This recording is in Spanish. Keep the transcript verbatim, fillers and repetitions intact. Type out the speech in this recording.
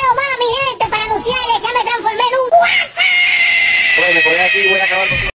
video más, mi gente, para anunciarles que ya me transformé en un WhatsApp. Bueno, me voy aquí, voy a acabar con